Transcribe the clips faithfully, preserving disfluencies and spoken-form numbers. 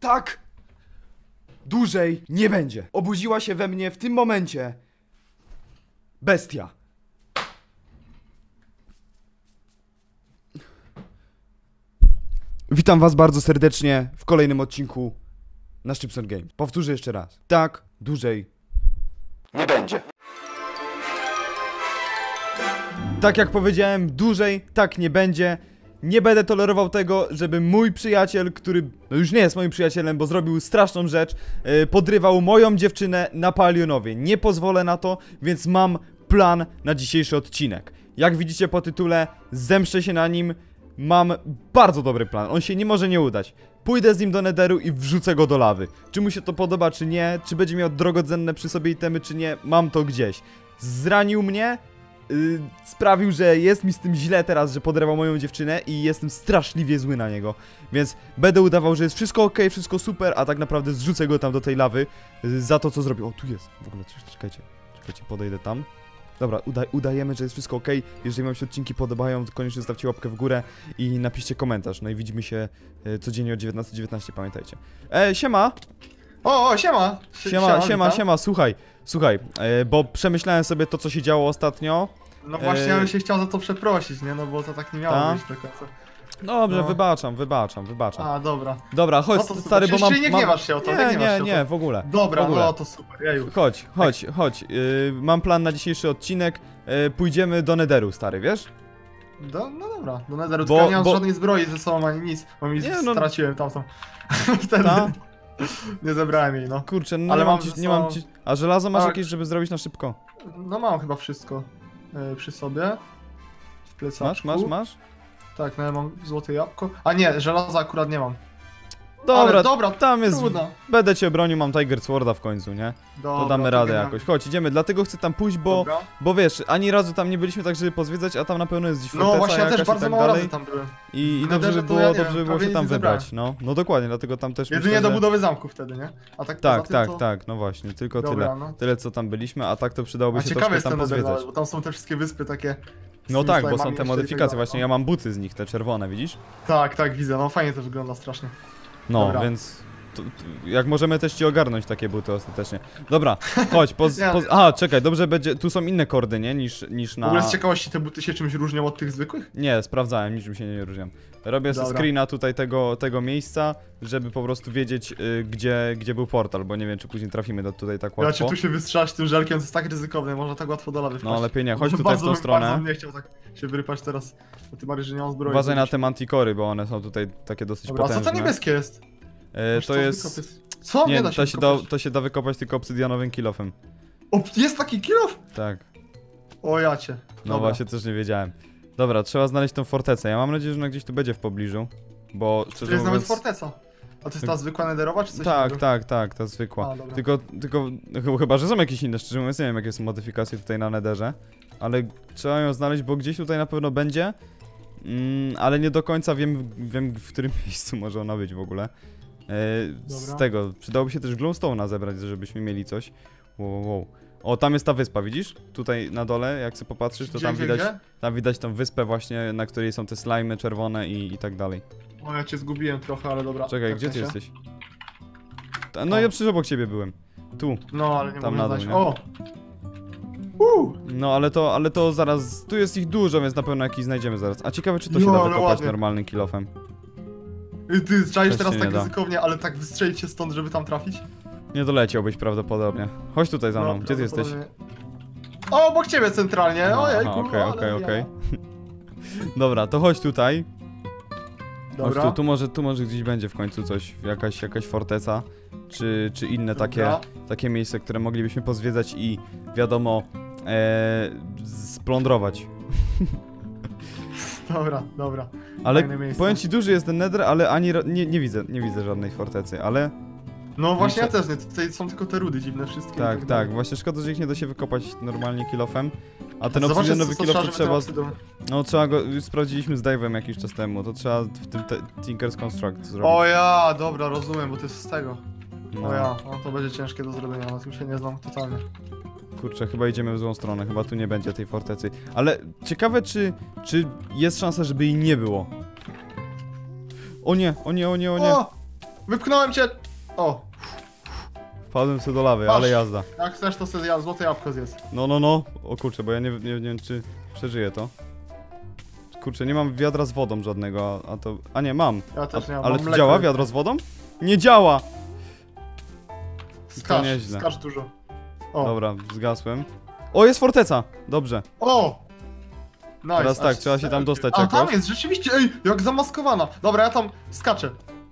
tak dłużej nie będzie. Obudziła się we mnie w tym momencie bestia. Witam was bardzo serdecznie w kolejnym odcinku na Szczypson Games. Powtórzę jeszcze raz. Tak dłużej nie będzie. Tak jak powiedziałem, dłużej tak nie będzie. Nie będę tolerował tego, żeby mój przyjaciel, który no już nie jest moim przyjacielem, bo zrobił straszną rzecz, yy, podrywał moją dziewczynę na Palionowie. Nie pozwolę na to, więc mam plan na dzisiejszy odcinek. Jak widzicie po tytule, zemszczę się na nim. Mam bardzo dobry plan, on się nie może nie udać. Pójdę z nim do Netheru i wrzucę go do lawy. Czy mu się to podoba, czy nie, czy będzie miał drogocenne przy sobie itemy, czy nie, mam to gdzieś. Zranił mnie, yy, sprawił, że jest mi z tym źle teraz, że podrywał moją dziewczynę i jestem straszliwie zły na niego. Więc będę udawał, że jest wszystko ok, wszystko super, a tak naprawdę zrzucę go tam do tej lawy yy, za to, co zrobił. O, tu jest, w ogóle, czekajcie, czekajcie, podejdę tam. Dobra, uda udajemy, że jest wszystko ok. Jeżeli wam się odcinki podobają, to koniecznie zostawcie łapkę w górę i napiszcie komentarz. No i widzimy się e, codziennie o dziewiętnastej dziewiętnaście, pamiętajcie. E, siema! O, o, siema! Siema, siema, siema, siema, słuchaj, słuchaj, e, bo przemyślałem sobie to, co się działo ostatnio. No właśnie, ja bym się chciał za to przeprosić, nie? No bo to tak nie miało Ta? być do końca. Dobrze, no. wybaczam, wybaczam, wybaczam. A, dobra. Dobra, chodź, no stary, bo mam... nie mam... gniewasz się o to, nie, nie, nie, nie, nie, w ogóle. Dobra, w ogóle. no to super, jeju. Chodź, chodź, chodź, yy, mam plan na dzisiejszy odcinek, yy, pójdziemy do Netheru, stary, wiesz? Do, no dobra, do Netheru, Bo- tylko nie mam bo- żadnej zbroi ze sobą ani nic, bo mi Nie, no- straciłem tamtą. Wtedy Ta? nie zebrałem jej, no. Kurczę, no Ale nie mam, mam ci, ze nie mam sobą- ci... A żelazo masz Tak. jakieś, żeby zrobić na szybko? No mam chyba wszystko y, przy sobie. W plecaczku. Masz, masz, masz? Tak, no ja mam złote jabłko. A nie, żelaza akurat nie mam. Dobra, Ale dobra, tam jest... trudno. Będę cię bronił, mam Tiger Sworda w końcu, nie? Dobra, To damy radę genialnie. jakoś. Chodź, idziemy, dlatego chcę tam pójść, bo... Dobra. Bo wiesz, ani razu tam nie byliśmy tak, żeby pozwiedzać, a tam na pewno jest gdzieś No forteca właśnie, ja jakaś też i bardzo tak mało dalej. razy tam byłem. I, i W dobrze by Netherze to było, ja nie dobrze by wiem, było się prawie tam nic nie zebrałem. wybrać, no. No dokładnie, dlatego tam też Jedynie myślę, do że... budowy zamku wtedy, nie? A tak Tak, poza tym tak, to... tak, no właśnie, tylko Dobra, tyle. no. Tyle co tam byliśmy, a tak to przydałoby A się ciekawe troszkę jest tam ten Nether pozwiedzać. nawet, bo tam są te wszystkie wyspy takie... z No tymi tak, bo slajmami są te jeszcze i tak modyfikacje, dalej, właśnie no. ja mam buty z nich, te czerwone, widzisz? Tak, tak, widzę, no fajnie to wygląda strasznie. No, Dobra. więc... To, to, jak możemy też ci ogarnąć takie buty ostatecznie. Dobra, chodź, poz... Ja- poz... Aha, czekaj, dobrze będzie... Tu są inne kordy, nie? Niż, niż W na... ogóle z ciekawości te buty się czymś różnią od tych zwykłych? Nie, sprawdzałem, niczym się nie różnią. Robię sobie Dobra. screena tutaj tego, tego miejsca, żeby po prostu wiedzieć, y, gdzie, gdzie był portal, bo nie wiem, czy później trafimy do tutaj tak Ja łatwo. cię tu się wystrzelać tym żelkiem, to jest tak ryzykowne, można tak łatwo do lawy wpaść. No lepiej nie, chodź Bardzo tutaj w tą bym- stronę. Bardzo bym nie chciał tak się wyrypać teraz, bo ty Mary, że nie mam zbroi. Uważaj na żebyś- te mantikory, bo one są tutaj takie dosyć Dobra, a co potężne. to niebieskie jest? E, Masz to co, jest... wykop jest... Co? Nie, da to się, da, wykopać. to się da wykopać tylko obsydianowym kilofem. O, jest taki kilof? Tak. O jacie. No Dobra. właśnie, też nie wiedziałem. Dobra, trzeba znaleźć tą fortecę. Ja mam nadzieję, że ona gdzieś tu będzie w pobliżu, bo To szczerze jest nawet mówiąc... forteca. A to jest ta zwykła nederowa, czy coś Tak, innego? tak, tak, ta zwykła. A, dobra. Tylko, tylko, ch- chyba, że są jakieś inne, szczerze mówiąc, nie wiem jakie są modyfikacje tutaj na Netherze. Ale trzeba ją znaleźć, bo gdzieś tutaj na pewno będzie. Mm, ale nie do końca wiem, wiem w którym miejscu może ona być w ogóle. E, z Dobra. tego, przydałoby się też glowstone'a zebrać, żebyśmy mieli coś. Wow, wow, wow. O, tam jest ta wyspa, widzisz? Tutaj na dole, jak sobie popatrzysz, to Gdzie, tam gdzie, widać, gdzie? tam widać tą wyspę właśnie, na której są te slimy czerwone i, i tak dalej. O, ja cię zgubiłem trochę, ale dobra. Czekaj, tak gdzie ty się. jesteś? Ta, no O. ja przecież obok ciebie byłem. Tu. No, ale nie Tam mogę na dół, znaleźć. nie? O! Uuu! No ale to, ale to zaraz, tu jest ich dużo, więc na pewno jakiś znajdziemy zaraz. A ciekawe, czy to się No, da ale wykopać ładnie. normalnym kilofem. I Ty czaisz Też teraz się tak nie da. ryzykownie, ale tak wystrzelić się stąd, żeby tam trafić? Nie doleciałbyś prawdopodobnie. Chodź tutaj za mną, No, gdzie ty jesteś? prawdopodobnie. O, obok ciebie centralnie, Aha, ojej, aha, kurwa, okej, ale okej, ja. okej. Dobra, to chodź tutaj. Chodź Dobra, tu, tu może, tu może gdzieś będzie w końcu coś, jakaś, jakaś forteca, czy, czy inne takie, Dobra. takie miejsce, które moglibyśmy pozwiedzać i wiadomo, e, splądrować. dobra, dobra. Ale Fajne miejsce. powiem ci, duży jest ten Nether, ale ani ro- nie, nie widzę, nie widzę żadnej fortecy, ale No właśnie ja Muszę- też nie, tutaj są tylko te rudy dziwne wszystkie. i tak, tak, dalej. właśnie szkoda, że ich nie da się wykopać normalnie kilofem, a ten Zobaczcie, obsydianowy co kilof to żeby trzeba, ten obsydian- no trzeba go, już sprawdziliśmy z Dave'em jakiś czas temu, to trzeba w tym te, Tinker's Construct zrobić. O ja, dobra, rozumiem, bo to jest z tego. No. O ja, no to będzie ciężkie do zrobienia, na tym się nie znam totalnie. Kurczę, chyba idziemy w złą stronę, chyba tu nie będzie tej fortecy. Ale ciekawe, czy, czy jest szansa, żeby jej nie było. O nie, o nie, o nie, o nie. O! Wypchnąłem cię! O, Wpadłem sobie do lawy, Masz. ale jazda. jak chcesz to sobie ja- złote jabłko zjedz. No, no, no. O kurczę, bo ja nie, nie, nie wiem, czy przeżyję to. Kurczę, nie mam wiadra z wodą żadnego, a, a to... A nie, mam. Ja też nie A, mam. ale mam tu mleko. działa wiadro z wodą? Nie działa! Skacz, nieźle. skacz dużo. O, Dobra, zgasłem. O, jest forteca! Dobrze. o! Nice. Teraz tak, aż trzeba się tam serce. dostać A jakoś. tam jest, rzeczywiście, ej, jak zamaskowana. Dobra, ja tam skaczę.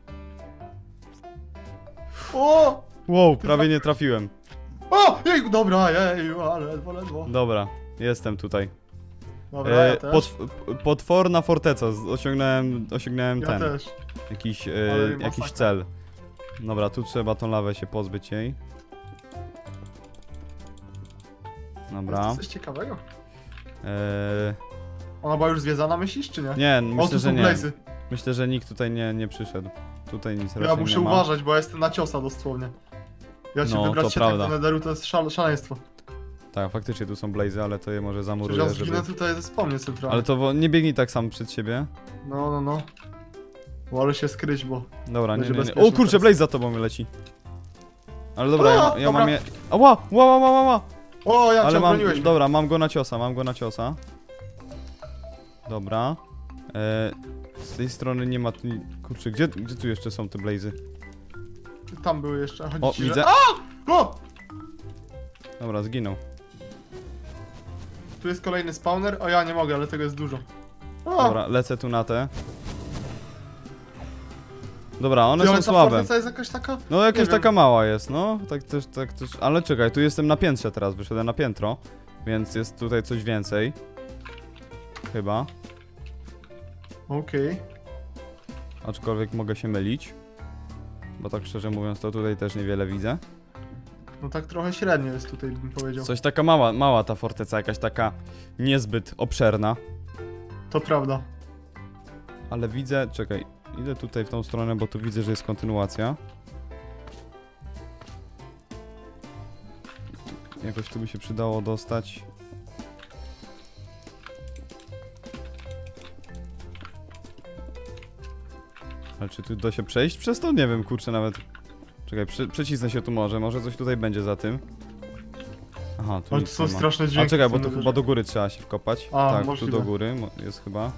O! Wow, prawie nie trafiłem. O! Jej, dobra, jej, ale ledwo, ledwo. Dobra, jestem tutaj. Dobra, ja E, też. pot, potworna forteca, z- osiągnąłem, osiągnąłem Ja ten, też. jakiś, e, Ale jakiś masakra. cel. Dobra, tu trzeba tą lawę się pozbyć jej. Dobra. Jest to coś ciekawego? E, Ona była już zwiedzana, myślisz, czy nie? nie, O, myślę, tu że są nie. blazy. Myślę, że nikt tutaj nie, nie przyszedł. Tutaj nic Ja raczej muszę nie ma. uważać, bo ja jestem na ciosa dosłownie. Ja cię No, wybrać to się tak prawda. do nederu, to jest szale, szaleństwo. Tak, faktycznie tu są blazy, ale to je może Przecież zamuruję, ja żeby... zginę tutaj ze wspomnie centralnie. Ale to wo- nie biegnij tak sam przed siebie. No, no, no. Wolę się skryć, bo... Dobra, nie, Będzie nie, nie. bezpiecznie O kurczę, teraz. blaze za tobą leci. Ale dobra, ja, O, ja dobra. mam je... Ała, ła, ła, ła, ła, ła. O, ja Ale cię mam, obroniłeś. mnie. dobra, mam go na ciosa, mam go na ciosa. Dobra. E, z tej strony nie ma tu... ni- Kurczę, gdzie, gdzie tu jeszcze są te blazy? Tam były jeszcze. Chodzi O, ci, widzę. Że... O! Dobra, zginął. Tu jest kolejny spawner. O, ja nie mogę, ale tego jest dużo. O! Dobra, lecę tu na te. Dobra, one Ty, ale są ta słabe. forteca jest jakaś taka... No jakaś nie wiem. taka mała jest, no. Tak też, tak też... Ale czekaj, tu jestem na piętrze teraz, wyszedłem na piętro. Więc jest tutaj coś więcej. Chyba. Okej. Aczkolwiek mogę się mylić. Bo tak szczerze mówiąc, to tutaj też niewiele widzę. No tak trochę średnio jest tutaj, bym powiedział. Coś taka mała, mała ta forteca, jakaś taka niezbyt obszerna. To prawda. Ale widzę, czekaj, idę tutaj w tą stronę, bo tu widzę, że jest kontynuacja. Jakoś tu by się przydało dostać. Ale czy tu da się przejść przez to? Nie wiem, kurczę, nawet. Czekaj, prze przecisnę się tu może, może coś tutaj będzie za tym. Aha, tu Ale to nic są nie ma. straszne A dźwięki. czekaj, w bo tym tu nederze. chyba do góry trzeba się wkopać. A, tak, możliwe. tu do góry mo- jest chyba.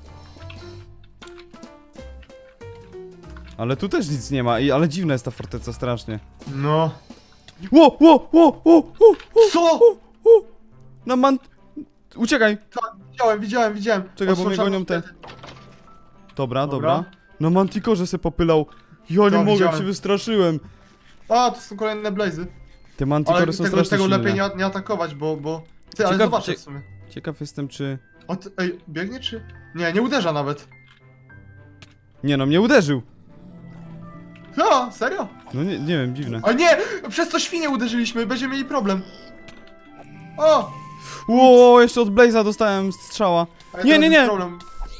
Ale tu też nic nie ma, i, ale dziwna jest ta forteca strasznie. No. Ło, ło, ło, ło, ło, Co? na man... Uciekaj! Tak, widziałem, widziałem, widziałem. Czekaj, bo mnie Otworzono- gonią te... Dobra, dobra. Dobra. Na mantikorze se popylał. Ja nie To mogę, widziałem. się wystraszyłem. A, to są kolejne blazy. Te Ale mantikory są tego, strasznie tego silne. lepiej nie, nie atakować, bo... bo... Ty, ale Ciekaw- zobaczę cie- w sumie. Ciekaw jestem, czy... O, ty, ej, biegnie czy... Nie, nie uderza nawet. Nie no, mnie uderzył. No, serio? No nie, nie wiem, dziwne. A nie! Przez to świnie uderzyliśmy, będziemy mieli problem. O! Ło, jeszcze od Blaze'a dostałem strzała. A ja Nie, teraz nie, jest nie. Problem.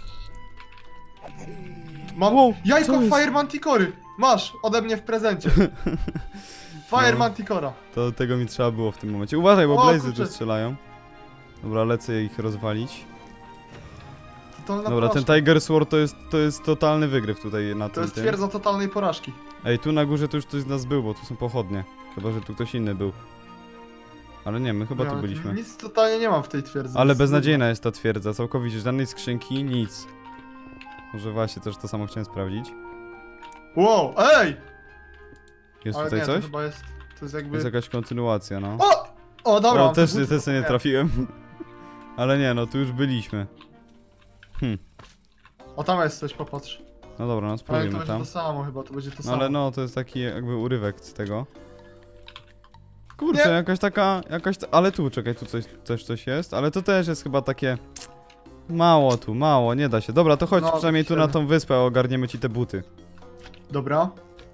Mam Wow, jajko co jest? Fire Manticory. Masz, ode mnie w prezencie. Fire No. Manticora. To tego mi trzeba było w tym momencie. Uważaj, bo O, Blaze'y kurczę. tu strzelają. Dobra, lecę ich rozwalić. Totalna Dobra, ten porażka. Tiger Sword to jest, to jest totalny wygryw tutaj na To tym jest tym. twierdza totalnej porażki. Ej, tu na górze to już ktoś z nas był, bo tu są pochodnie. Chyba, że tu ktoś inny był. Ale nie, my chyba Nie, tu ale byliśmy. Nic totalnie nie mam w tej twierdzy. Ale Jest beznadziejna jest ta twierdza, całkowicie. Żadnej skrzynki, nic. Może właśnie też to samo chciałem sprawdzić. nudna. Wow, ej! Jest Ale tutaj nie, coś? to chyba jest... To jest jakby... Jest jakaś kontynuacja, no. O! O, dobra. O, mam też, te buty, też sobie nie nie. trafiłem. Ale nie, no tu już byliśmy. Hm. O, tam jest coś, popatrz. No dobra, no Ale to spróbujmy będzie tam. to samo chyba, to będzie to No samo. ale no, to jest taki jakby urywek z tego. Kurczę, Nie. jakaś taka, jakaś, ta... ale tu, czekaj, tu coś, też coś jest, ale to też jest chyba takie... Mało tu, mało, nie da się. Dobra, to chodź No, przynajmniej tu średnio. na tą wyspę, ogarniemy ci te buty. Dobra.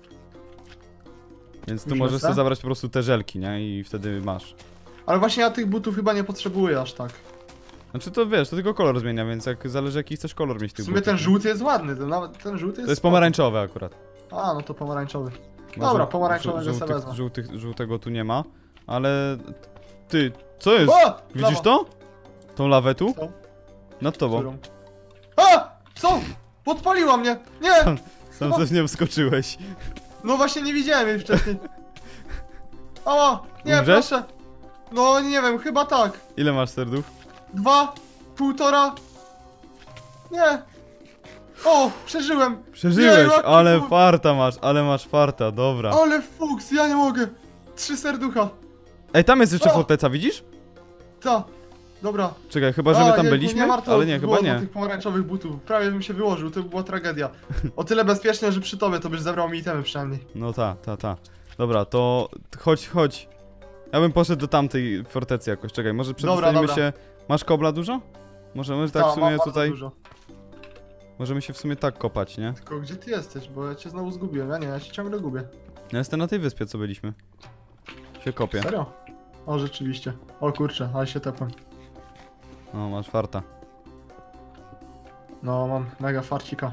Więc tu Już możesz lecę? sobie zabrać po prostu te żelki, nie? I wtedy masz. Ale właśnie ja tych butów chyba nie potrzebuję aż tak. Znaczy to wiesz, to tylko kolor zmienia, więc jak zależy jaki chcesz kolor mieć W tych sumie butów. ten nie? żółty jest ładny, ten, nawet ten żółty jest... To jest spoko. pomarańczowy akurat. A, no to pomarańczowy. No, Dobra, żół- pomarańczowego żół- sobie żółtych, wezmę. żółtych, żółtego tu nie ma, ale... Ty, co jest? O! Widzisz Lawa. to? Tą lawę tu? Co? Nad tobą. Którą? A! Co? Podpaliła mnie! Nie! Tam coś nie wskoczyłeś. No właśnie nie widziałem jej wcześniej. O, nie, Umrzesz? proszę. No nie wiem, chyba tak. Ile masz serdów? Dwa, półtora. Nie. O, przeżyłem. Przeżyłeś, Nie, jaki ale fuks. farta masz, ale masz farta, dobra. Ale fuks, ja nie mogę. Trzy serducha. Ej, tam jest jeszcze O! forteca, widzisz? Ta. Dobra. Czekaj, chyba, że my A, tam jejku, byliśmy? nie warto Ale nie, było chyba do nie. tych pomarańczowych butów. Prawie bym się wyłożył, to by była tragedia. O tyle bezpiecznie, że przy tobie to byś zabrał mi itemy przynajmniej. No ta, ta, ta. Dobra, to chodź, chodź. Ja bym poszedł do tamtej fortecy jakoś, czekaj, może przedostaniemy dobra. się... Masz kobla dużo? Możemy tak Ta, w sumie mam bardzo tutaj... Dużo. Możemy się w sumie tak kopać, nie? Tylko gdzie ty jesteś, bo ja cię znowu zgubiłem. Ja nie, ja cię ciągle gubię. Ja jestem na tej wyspie, co byliśmy. Się kopię. Serio? O, rzeczywiście. O kurczę, ale się tepłem. No, masz farta. No, mam mega farcika.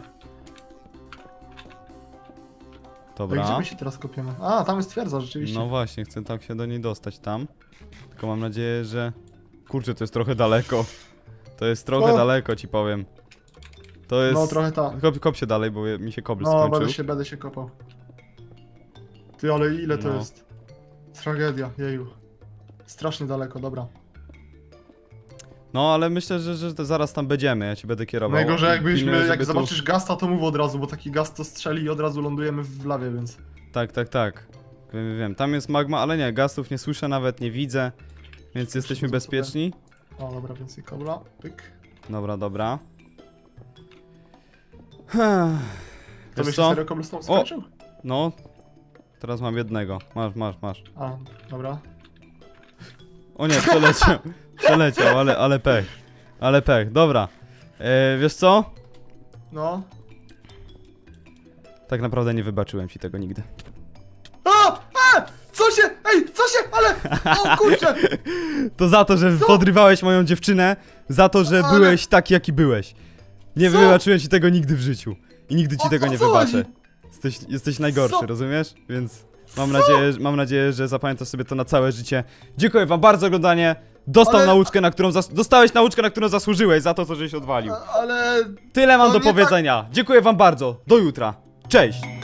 To gdzie Dobra. my się teraz kopiemy? A, tam jest twierdza, rzeczywiście. No właśnie, chcę tak się do niej dostać tam. Tylko mam nadzieję, że... Kurczę, to jest trochę daleko. To jest trochę O! daleko, ci powiem. To jest... No, trochę tak. Kop, kop się dalej, bo mi się kobl No, skończył. będę się, będę się kopał. Ty, ale ile to No. jest? Tragedia, jeju. Strasznie daleko, dobra. No, ale myślę, że, że to zaraz tam będziemy, ja ci będę kierował. Najgorzej jakbyśmy, Pilnuję, jak żeby tu- zobaczysz gasta, to mów od razu, bo taki gast to strzeli i od razu lądujemy w lawie, więc... Tak, tak, tak. Wiem, wiem. Tam jest magma, ale nie, gastów nie słyszę nawet, nie widzę. Więc jesteśmy sobie. bezpieczni. O, dobra, więcej kobla, pyk. Dobra, dobra. To Wiesz byś się co? serio cobblestone skończył? No. Teraz mam jednego. Masz, masz, masz. A, dobra. O nie, przeleciał. Przeleciał, ale, ale pech. Ale pech, dobra. E, wiesz co? No. Tak naprawdę nie wybaczyłem ci tego nigdy. A! A! Co się? Ej, co się? Ale... O kurczę! To za to, że Co? podrywałeś moją dziewczynę, za to, że Ale- byłeś taki, jaki byłeś. Nie Co? wybaczyłem ci tego nigdy w życiu. I nigdy ci O- tego o nie co wybaczę. chodzi? Jesteś, jesteś najgorszy, Co? rozumiesz? Więc mam Co? nadzieję, mam nadzieję, że zapamiętasz sobie to na całe życie. Dziękuję wam bardzo za oglądanie. Dostał Ale- nauczkę, na którą zas... Dostałeś nauczkę, na którą zasłużyłeś za to, co żeś odwalił. A- Ale... Tyle mam to do nie tak- powiedzenia. Dziękuję wam bardzo. Do jutra. Cześć.